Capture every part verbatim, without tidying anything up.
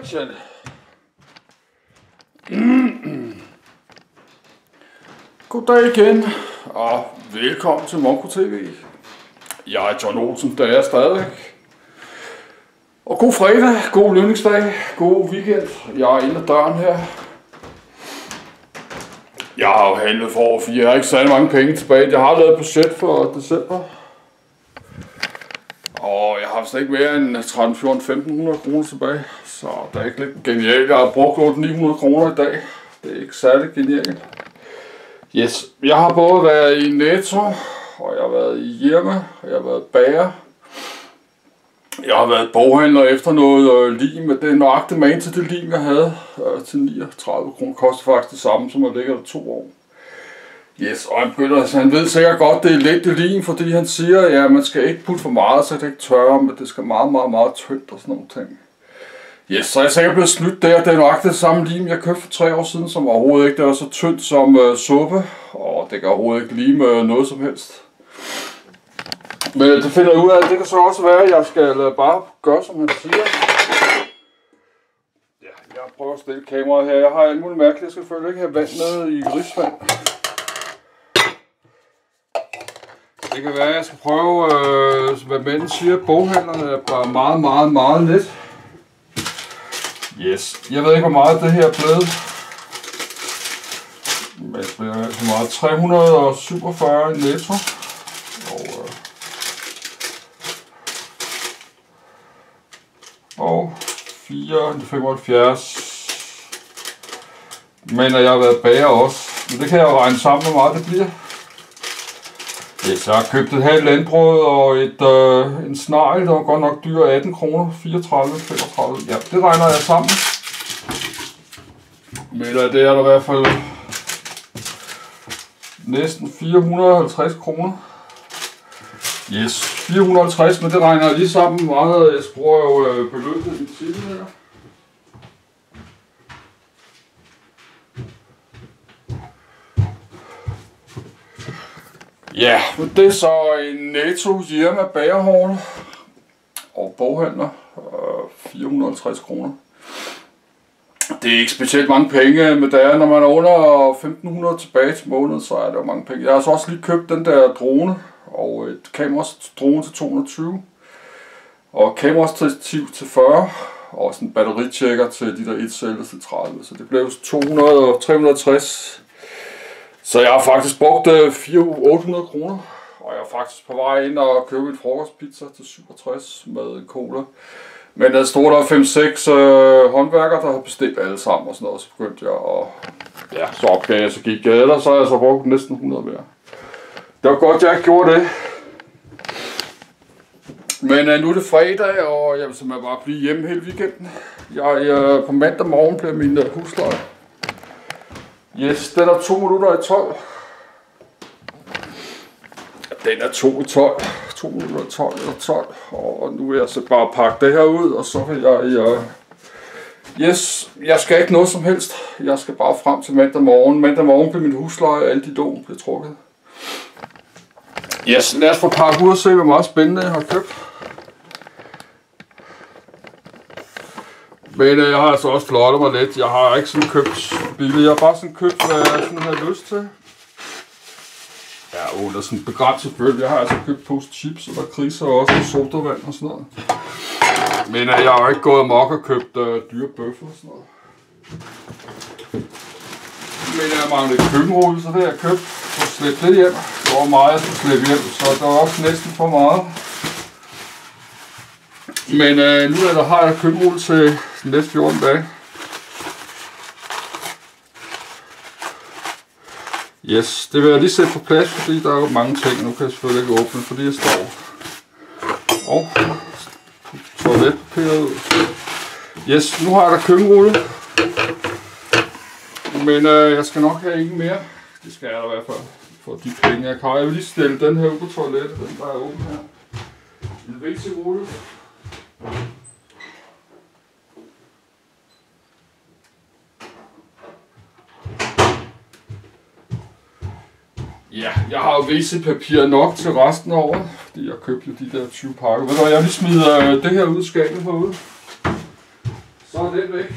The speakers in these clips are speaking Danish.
Action! Goddag igen, og velkommen til Monko T V. Jeg er John Olsen, der er stadigvæk. Og god fredag, god lønningsdag, god weekend. Jeg er inde ad døren her. Jeg har jo handlet for over fire. Jeg har ikke særlig mange penge tilbage. Jeg har lavet budget for december. Og jeg har slet ikke mere end tretten, fjorten, femten hundrede kroner tilbage. Så det er ikke lidt genialt. Jeg har brugt otte til ni hundrede kroner i dag. Det er ikke særlig genialt. Yes, jeg har både været i Netto, og jeg har været i Irma, og jeg har været bager. Jeg har været boghandler efter noget øh, lim, men det er nøjagtigt med til det lim, jeg havde øh, til niogtredive kroner. Koster faktisk det samme, som at ligge der to år. Yes, og han, begynder, altså, han ved sikkert godt, det er lidt det lim, fordi han siger, at ja, man skal ikke putte for meget, så det ikke tørre, men det skal meget, meget, meget tyndt og sådan nogle ting. Yes, så er jeg sikkert blevet snydt der. Det er nøjagtigt det samme lim, jeg købte for tre år siden, som overhovedet ikke det var så tyndt som øh, suppe, og det kan overhovedet ikke lime øh, noget som helst. Men det finder jeg ud af, det kan så også være, at jeg skal bare gøre, som han siger. Ja, jeg prøver at stille kameraet her. Jeg har alt muligt mærkeligt. Jeg skal selvfølgelig ikke have vand nede i risvand. Det kan være, at jeg skal prøve, øh, hvad mænden siger. Boghandlerne er bare meget, meget, meget let. Yes. Jeg ved ikke, hvor meget det her er blevet. Men det bliver altså meget. tre hundrede og syvogfyrre i Netto. Og, øh, og fire hundrede og femoghalvfjerds. Men jeg har været bager også. Men det kan jeg jo regne sammen, hvor meget det bliver. Yes, jeg har købt et halvt landbrød og et, øh, en snegl, der var godt nok dyr, atten kroner, fireogtredive, femogtredive. Ja, det regner jeg sammen. Men det er der i hvert fald næsten fire hundrede og halvtreds kroner. Yes, fire hundrede og halvtreds, men det regner jeg lige sammen meget. Jeg bruger jo øh, beløbet i tiden her. Ja, men det er så en Netto Irma bagerhorn og boghandler, øh, fire hundrede og halvtreds kroner. Det er ikke specielt mange penge, men det er, når man er under femten hundrede tilbage til måneden, så er det jo mange penge. Jeg har så også lige købt den der drone, og et kameradrane til to hundrede og tyve, og kamerastativ til fyrre, og sådan en batteritjekker til de der et celler til tredive, så det blev to hundrede og tre hundrede og tres. Så jeg har faktisk brugt otte hundrede kroner, og jeg er faktisk på vej ind og købe en frokostpizza til syvogtres med en cola. Men der stod der fem seks øh, håndværkere, der har bestilt alle sammen og sådan noget, så begyndte jeg at... Ja, så opgav jeg, så gik jeg, ellers så har jeg så brugt næsten hundrede mere. Det var godt, jeg ikke gjorde det. Men øh, nu er det fredag, og jeg vil simpelthen bare blive hjemme hele weekenden. Jeg, øh, på mandag morgen bliver min øh, husleje. Yes, den er to minutter i tolv. Den er to i tolv. to minutter i tolv eller tolv. Og nu vil jeg så bare pakke det her ud, og så vil jeg... Uh... Yes, jeg skal ikke noget som helst. Jeg skal bare frem til mandag morgen. Mandag morgen bliver min husleje, og alle de lån bliver trukket. Yes, lad os få pakket ud og se, hvor meget spændende jeg har købt. Men øh, jeg har altså også flottet mig lidt. Jeg har ikke sådan købt billigt. Jeg har bare sådan købt, hvad jeg sådan har lyst til. Ja, under sådan begrænset bøl. Jeg har altså købt pose chips og lakridser og også sodavand og sådan noget. Men øh, jeg har ikke gået amok og købt øh, dyre bøffer og sådan noget. Men jeg mangler lidt køkkenrulle, så det har jeg købt. For at slæbe lidt hjem. Det var meget, jeg skulle slæbe hjem, så der var også næsten for meget. Men øh, nu er der, har jeg køkkenrulle til de næste fjorten dage. Yes, det vil jeg lige sætte på plads, fordi der er jo mange ting. Nu kan jeg selvfølgelig ikke åbne, fordi jeg står. Og toiletpapiret ud. Yes, nu har jeg der køkkenrulle. Men øh, jeg skal nok have ingen mere. Det skal jeg da i hvert fald for de penge jeg har. Jeg vil lige stille den her ud på toilettet, den der er åben her. En W C-rulle. Ja, jeg har jo W C-papir nok til resten af året, fordi jeg købte de der tyve pakker. Ved du hvad, jeg vil smide det her ud i skabet herude. Så så er det væk.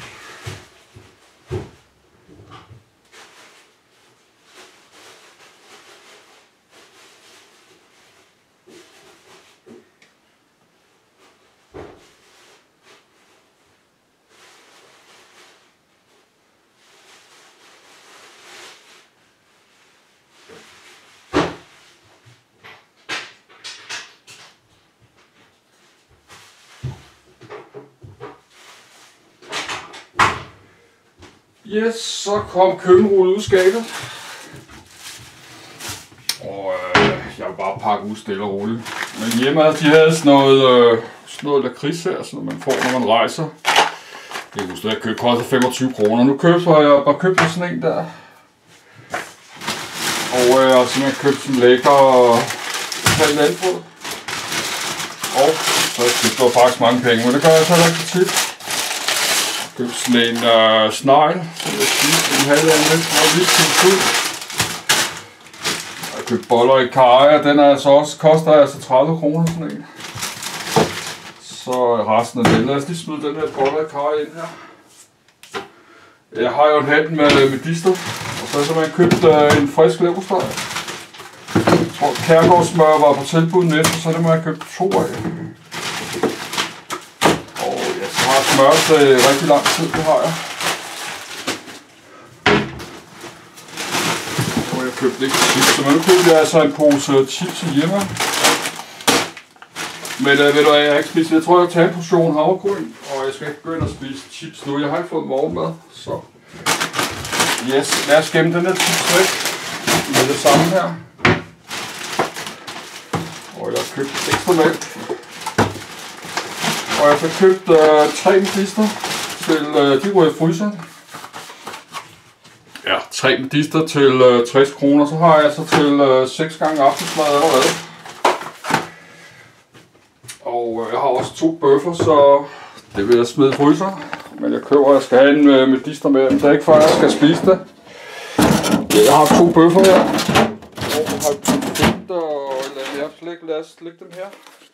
Yes, så kom køkkenrullet ud skabet. Og øh, jeg vil bare pakke ud stille og roligt. Men hjemme de havde sådan noget, øh, sådan noget lakrids her, som man får, når man rejser. Det er huske, at jeg købte kostet femogtyve kroner. Nu købte jeg bare købt sådan en der. Og øh, jeg har simpelthen købt sådan lækker halvt landbrød. Og så har jeg købt der faktisk mange penge, men det gør jeg så ikke for tit. Jeg købte sådan en øh, snegl, som jeg spiste en halv af den, og lige til ud. Jeg har købt boller i karry, og den er altså også, koster altså tredive kroner sådan en. Så resten af den, lad os lige smide den her boller i karry ind her. Jeg har jo en handel med medister, og så har jeg simpelthen købt øh, en frisk leverpostej. Jeg tror Kærgårdssmør var på tilbud næste, så det må jeg købe to af. Og jeg så har smør til rigtig lang tid, det har jeg. Og jeg købte ikke chips, så nu købte jeg altså en pose chips hjemme. Men øh, ved du hvad, jeg har ikke spist, jeg tror jeg tager en portion havregryn, og jeg skal ikke begynde at spise chips nu. Jeg har ikke fået morgenmad, så yes, lad os gemme den her chips væk med det samme her. Og jeg har købt ekstra mælk. Og jeg har købt øh, tre medister til, øh, de ryger i fryseren. Ja, tre medister til øh, tres kroner, så har jeg altså til øh, seks gange aftensmad allerede. Og øh, jeg har også to bøffer, så det vil jeg smide i fryseren. Men jeg køber, at jeg skal have en øh, medister med, men det er ikke for, at jeg skal spise det. Jeg har to bøffer her. Og jeg har købt og lad os lægge, lad os lægge dem her.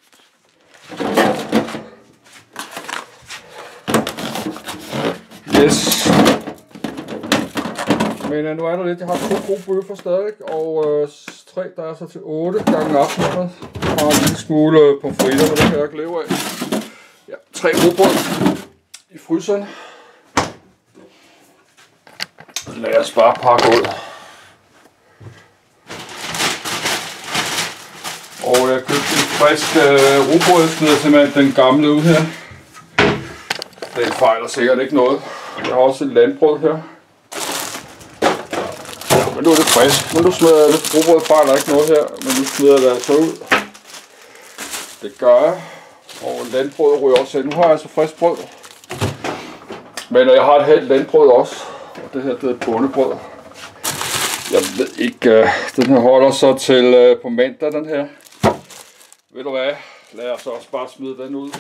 Yes. Men uh, nu er der lidt, jeg har to gode bøffer stadig, og øh, tre, der er så til otte gange aftensmad. Jeg har en lille smule øh, pomfritter, men det kan jeg ikke leve af. Ja, tre rugbrød i fryseren. Lad os bare pakke ud. Og jeg købte en frisk øh, rugbrød, jeg smider simpelthen den gamle ud her. Den fejler sikkert ikke noget. Jeg har også et landbrød her. Ja, men nu er det frisk. Men nu smider jeg det. Rugbrød fejler ikke noget her, men nu smider jeg det altså ud. Det gør jeg. Og landbrød ryger også. Nu har jeg altså frisk brød. Men jeg har et halvt landbrød også. Og det her, det er bondebrød. Jeg ved ikke, uh, den her holder så til uh, på mandag, den her. Ved du hvad? Lad os også bare smide den ud.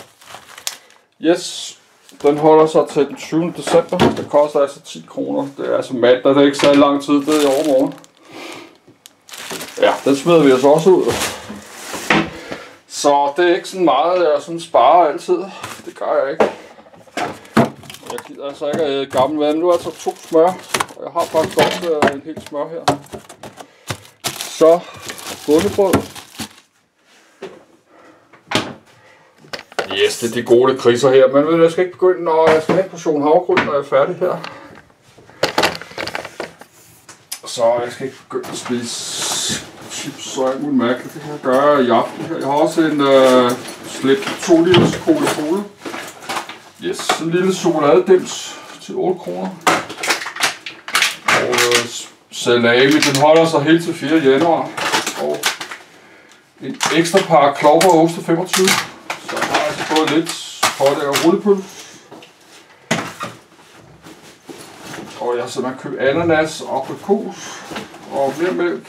Yes. Den holder sig til den tyvende december. Det koster altså ti kroner. Det er altså mandag, det er ikke så lang tid, det er i overmorgen. Ja, den smider vi altså også ud. Så det er ikke sådan meget, jeg sådan sparer altid. Det gør jeg ikke. Jeg gider altså ikke at æde gammel vand. Nu er altså to smør. Og jeg har faktisk også en helt smør her. Så bondebrød. Yes, det er de gode kriser her, men ved du, jeg skal ikke begynde, når jeg skal have en portion havregryn, når jeg er færdig her. Så jeg skal ikke begynde at spise chips, så alt muligt mærkeligt. Det kan jeg gøre i aften her. Jeg har også en øh, slip to liters Coca-Cola. Yes, en lille chokoladedims til otte kroner. Og øh, salami, den holder sig helt til fjerde januar. Og en ekstra par klovbrerost til femogtyve. Så har jeg altså fået lidt pålæg og rullepølse. Og jeg har simpelthen købt ananas og aprikos og mere mælk.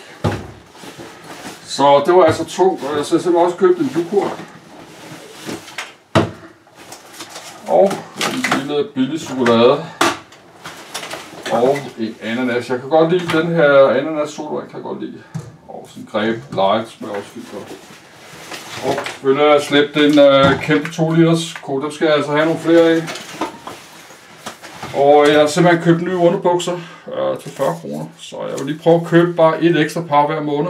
Så det var altså tungt, og jeg har simpelthen også købt en yoghurt. Og en lille billig chokolade. Og en ananas. Jeg kan godt lide den her ananas sodavand, kan jeg godt lide. Og sådan en greb light smager også fint godt. Og selvfølgelig har jeg slæbt en øh, kæmpe to liters cola. Dem skal jeg altså have nogle flere af. Og jeg har simpelthen købt nye underbukser øh, til fyrre kroner. Så jeg vil lige prøve at købe bare et ekstra par hver måned.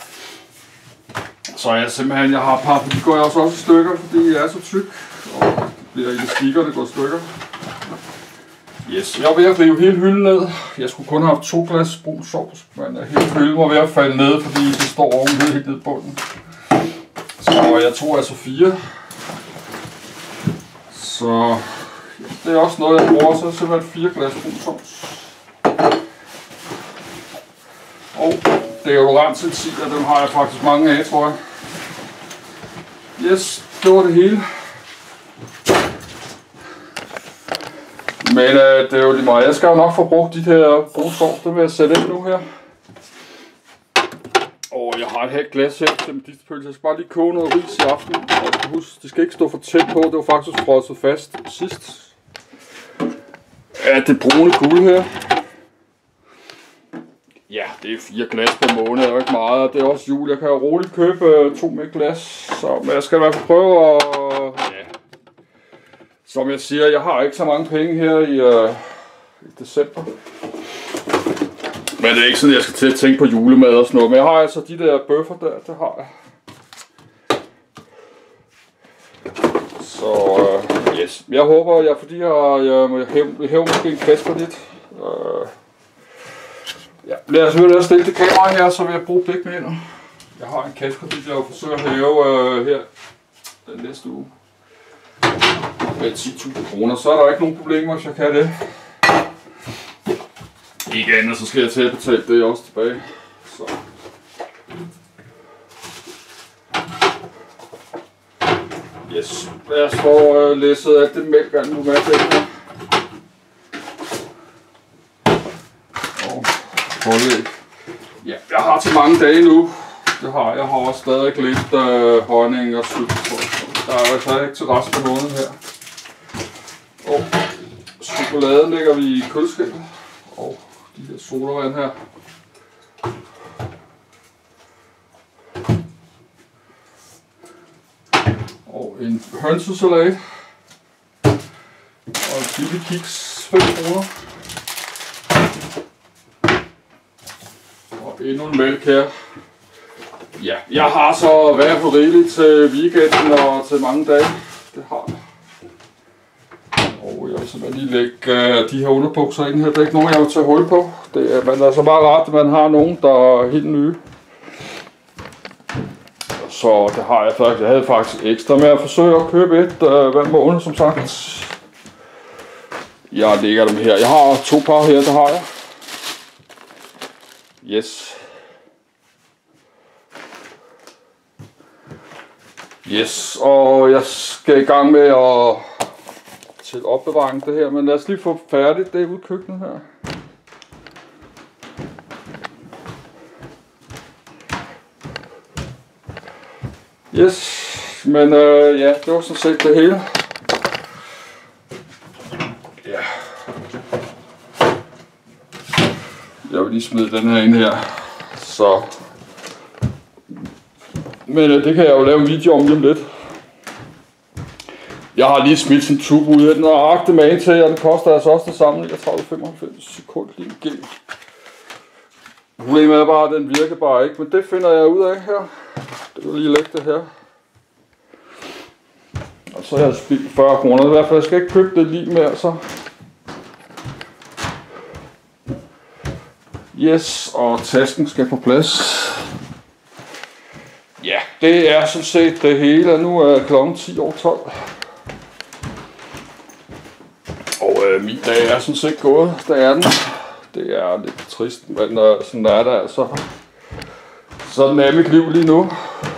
Så jeg simpelthen, jeg har et par, for de går jeg også, også i stykker, fordi jeg er så tyk. Og det bliver elastikker, det går i stykker. Yes, jeg er ved at rive hele hylden ned. Jeg skulle kun have haft to glas brun sovs, men hele hylden var ved at falde ned, fordi det står ovenved helt ned i bunden. Så jeg tog altså fire. Så det er også noget, jeg bruger, så simpelthen fire glas brun sovs. Og deodorant til ti, og dem har jeg faktisk mange af, tror jeg. Yes, det var det hele. Men øh, det er jo lige meget. Jeg skal jo nok få brugt de her brune sovs, dem vil jeg sætte ind nu her. Og jeg har et halvt glas her til medisterpølse. Jeg skal bare lige koge noget ris i aften. Og husk, det skal ikke stå for tæt på. Det var faktisk frosset fast sidst. Ja, det brune guld her. Ja, det er fire glas per måned, det er jo ikke meget. Det er også jul. Jeg kan jo roligt købe to med glas. Så men jeg skal i hvert fald prøve at... Ja. Som jeg siger, jeg har ikke så mange penge her i, øh, i december. Men det er ikke sådan, jeg skal til at tænke på julemad og sådan noget. Men jeg har altså de der bøffer der, det har jeg. Så øh, yes. Jeg håber, jeg fordi jeg, jeg, jeg hæver måske en kassekredit. Øh, ja. Lad os høre, at stille det kamera her, så vil jeg bruge blikmænder. Jeg har en kassekredit, jeg vil forsøge at hæve øh, her den næste uge. Med ti tusind kroner, så er der ikke nogen problemer, hvis jeg kan det. Ikke andet, så skal jeg til at betale det også tilbage. Så. Yes, lad os få øh, læsset alt det mælk, alt nu med her. Og pålæg. Ja, jeg har til mange dage nu. Det har jeg. har også stadig lidt øh, honning og sylt. Der er altså ikke til resten af måneden her. Og chokoladen lægger vi i køleskabet. Og de her sodavand her. Og en hønsesalat. Og en lille kiks, fem kroner. Og endnu en mælk her. Ja, jeg har så været på rigeligt til weekenden og til mange dage. Det har jeg. Og jeg vil simpelthen lige lægge uh, de her underbukser ind her. Det er ikke nogen, jeg vil tage hul på. Det er, men er så bare rart, at man har nogen, der er helt nye. Så det har jeg faktisk. Jeg havde faktisk ekstra med at forsøge at købe et uh, hver måned, som sagt. Jeg lægger dem her. Jeg har to par her, det har jeg. Yes. Yes, og jeg skal i gang med at til opbevaring det her, men lad os lige få færdigt det ude i køkkenet her. Yes, men øh, ja, det var sådan set det hele. Ja. Jeg vil lige smide den her ind her, så... Men øh, det kan jeg jo lave en video om lige om lidt. Jeg har lige smidt sin tube ud af den og agtet med en til, og den koster altså også det samme, niogtredive femoghalvfems sekund lige en gel. Problemet er bare, at den virker bare ikke, men det finder jeg ud af her. Det vil lige lægge det her. Og så har jeg spildt fyrre kroner, i hvert fald jeg skal ikke købe det lige mere så. Yes, og tasken skal på plads. Ja, det er sådan set det hele, og nu er klokken ti over tolv. Og øh, min dag er sådan set gået, det er den. Det er lidt trist, men øh, sådan er det altså. Sådan er mit liv lige nu.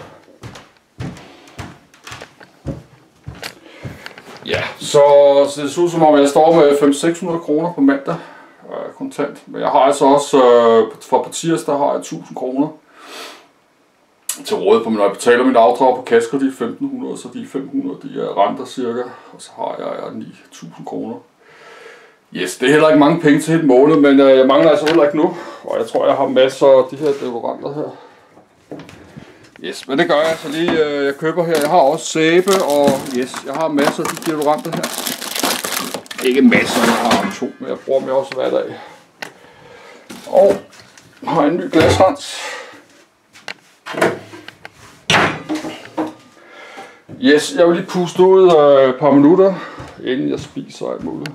Ja, så, så det ser ud som om jeg står med fem til seks hundrede kroner på mandag øh, kontant. Men jeg har altså også, øh, fra på tirsdag har jeg tusind kroner til råd på, når jeg betaler mit afdrag på kassekredit femten hundrede, så de fem hundrede, de er renter cirka, og så har jeg ni tusind kroner. Yes, det er heller ikke mange penge til et måned, men øh, jeg mangler altså heller ikke nu, og jeg tror, jeg har masser af de her deodoranter her. Yes, men det gør jeg så lige, øh, jeg køber her. Jeg har også sæbe, og yes, jeg har masser af de deodoranter her. Ikke masser, jeg har to, men jeg bruger dem også hver dag. Og har en ny glasrens. Yes, jeg vil lige puste ud et par minutter, inden jeg spiser alt muligt.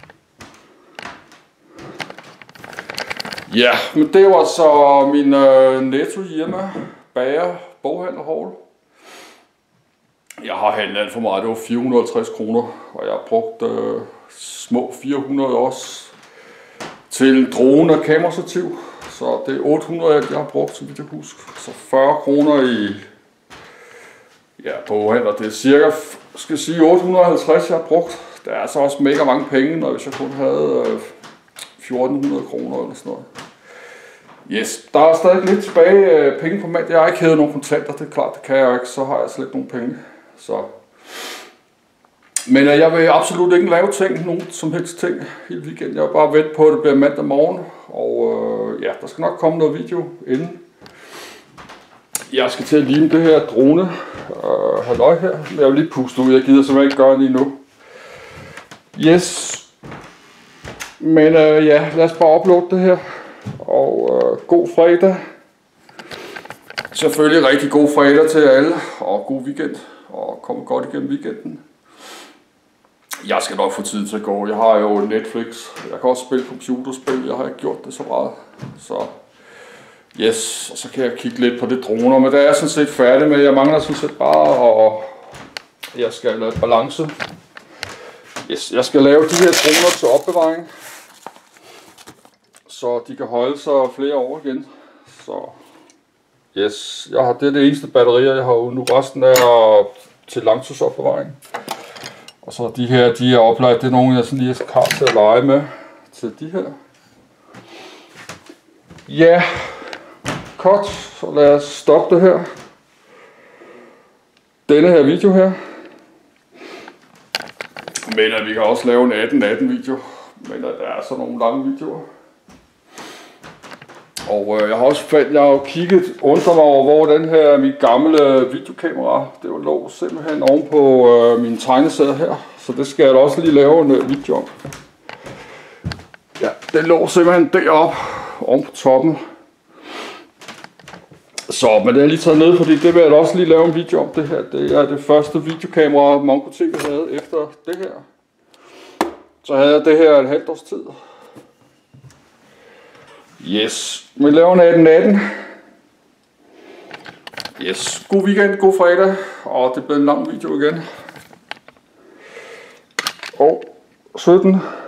Ja, men det var så min øh, Netto hjemme, bager, boghandler haul. Jeg har handlet alt for meget, det var fire hundrede og halvtreds kroner, og jeg har brugt øh, små fire hundrede også til drone og kamerastativ. Så det er otte hundrede, jeg har brugt, så vidt jeg husker. Så fyrre kroner i ja, boghandler. Det er cirka, skal jeg sige, otte hundrede og halvtreds, jeg har brugt. Det er altså også mega mange penge, når hvis jeg kun havde øh, fjorten hundrede kroner eller sådan noget. Yes, der er stadig lidt tilbage øh, penge på mand. Jeg har ikke hævet nogen kontanter, det er klart, det kan jeg ikke, så har jeg slet ikke nogen penge. Så. Men øh, jeg vil absolut ikke lave ting, nogen som helst ting hele weekenden. Jeg vil bare vente på, at det bliver mandag morgen, og øh, ja, der skal nok komme noget video inden. Jeg skal til at lime det her drone øh, halløj her, men jeg vil lige puste ud, jeg gider simpelthen ikke gøre det lige nu. Yes, men øh, ja, lad os bare uploade det her, og øh, god fredag. Selvfølgelig rigtig god fredag til alle, og god weekend, og kom godt igennem weekenden. Jeg skal nok få tid til at gå. Jeg har jo Netflix. Jeg kan også spille computerspil. Jeg har ikke gjort det så meget. Så yes, og så kan jeg kigge lidt på det droner. Men det er jeg sådan set færdig med. Jeg mangler sådan set bare, og jeg skal lave balance. Yes, jeg skal lave de her droner til opbevaring, så de kan holde sig flere år igen. Så yes, jeg har, det er det eneste batterier, jeg har jo nu. Resten er til langtidsopbevaring. Og så de her, de er oplagt, det er nogle, jeg sådan lige har til at lege med til de her. Ja, godt, så lad os stoppe det her. Denne her video her. Men at vi kan også lave en atten atten video, men at der er så nogle lange videoer. Og øh, jeg har også fandt, jeg har jo kigget, undret mig over, hvor den her, min gamle videokamera, det var lå simpelthen oven på øh, min tegneserie her. Så det skal jeg da også lige lave en øh, video om. Ja, den lå simpelthen deroppe, oven på toppen. Så, men det er lige taget ned, fordi det vil jeg da også lige lave en video om det her. Det er det første videokamera, Mongo T V havde efter det her. Så havde jeg det her et halvt års tid. Yes, vi laver en atten atten. Yes, god weekend, god fredag, og det bliver en lang video igen. Og sytten.